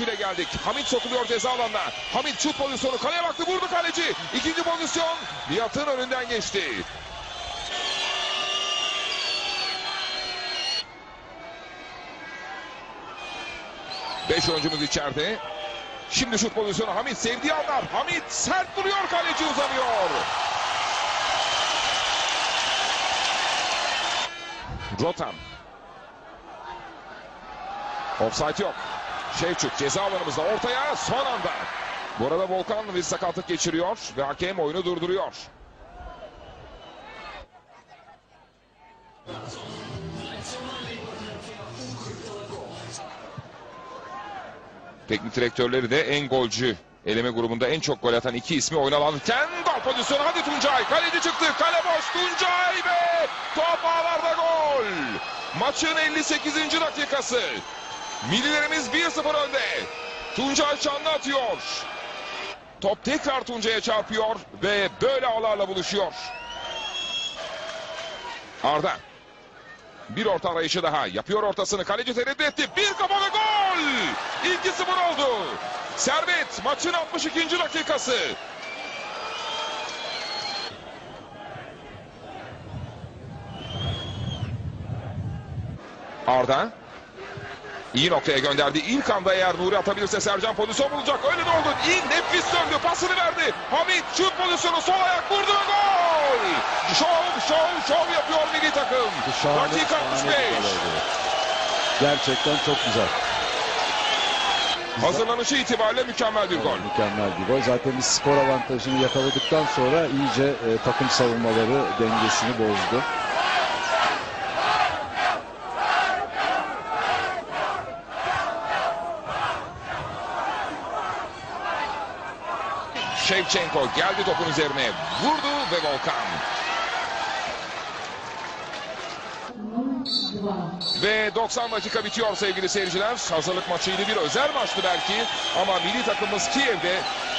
golcüyle geldik. Hamit sokuluyor ceza alanına. Hamit şut pozisyonu, kaleye baktı, vurdu kaleci. İkinci pozisyon Nihat'ın önünden geçti. Beş oyuncumuz içeride. Şimdi şut pozisyonu, Hamit sevdiği anlar. Hamit sert vuruyor, kaleci uzanıyor. Rotan. Offside yok. Şevçuk ceza alanımızda ortaya son anda. Bu arada Volkan bir sakatlık geçiriyor ve hakem oyunu durduruyor. Teknik direktörleri de en golcü eleme grubunda en çok gol atan iki ismi oynanırken gol pozisyonu, hadi Tuncay, kaleci çıktı, kale boş, Tuncay ve top ağlarda gol. Maçın 58. dakikası. Millilerimiz 1-0 önde. Tuncay Çanlı atıyor. Top tekrar Tuncay'a çarpıyor ve böyle ağlarla buluşuyor. Arda. Bir orta arayışı daha. Yapıyor ortasını. Kaleci tereddüt etti. Bir kafa ve gol. 2-0 oldu. Servet maçın 62. dakikası. Arda. İyi noktaya gönderdi. İlk anda eğer Nuri atabilirse Sercan pozisyon bulacak. Öyle de oldu. İyi, nefis döndü. Pasını verdi. Hamit şut pozisyonu, sol ayak vurdu ve gol. Şov yapıyor milli takım. Dakika 65. Gerçekten çok güzel. Hazırlanışı itibariyle mükemmel bir gol. Mükemmel bir gol. Zaten biz skor avantajını yakaladıktan sonra iyice takım savunmaları dengesini bozdu. Şevçenko geldi topun üzerine. Vurdu ve Volkan. Ve 90 dakika bitiyor sevgili seyirciler. Hazırlık maçıydı, bir özel maçtı belki. Ama milli takımımız Kiev'de